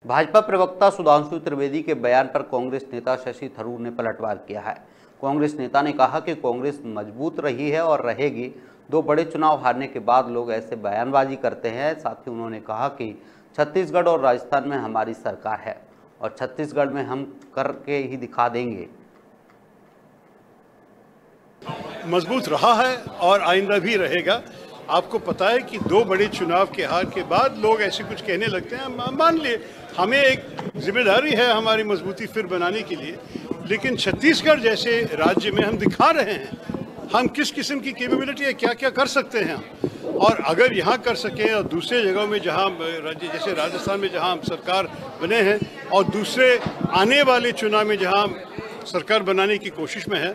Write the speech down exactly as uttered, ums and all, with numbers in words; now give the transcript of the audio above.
भाजपा प्रवक्ता सुधांशु त्रिवेदी के बयान पर कांग्रेस नेता शशि थरूर ने पलटवार किया है। कांग्रेस नेता ने कहा कि कांग्रेस मजबूत रही है और रहेगी। दो बड़े चुनाव हारने के बाद लोग ऐसे बयानबाजी करते हैं। साथ ही उन्होंने कहा कि छत्तीसगढ़ और राजस्थान में हमारी सरकार है और छत्तीसगढ़ में हम करके ही दिखा देंगे। मजबूत रहा है और आइंदा भी रहेगा। आपको पता है कि दो बड़े चुनाव के हार के बाद लोग ऐसे कुछ कहने लगते हैं। मान लिए हमें एक जिम्मेदारी है हमारी मजबूती फिर बनाने के लिए, लेकिन छत्तीसगढ़ जैसे राज्य में हम दिखा रहे हैं हम किस किस्म की कैपेबिलिटी है, क्या क्या कर सकते हैं। और अगर यहाँ कर सकें और दूसरे जगहों में जहाँ राज्य जैसे राजस्थान में जहाँ हम सरकार बने हैं और दूसरे आने वाले चुनाव में जहाँ सरकार बनाने की कोशिश में है,